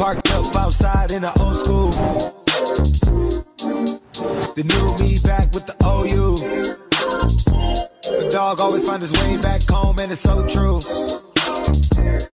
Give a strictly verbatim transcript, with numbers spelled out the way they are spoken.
Parked up outside in the old school. The new me back with the O U. The dog always find his way back home, and it's so true.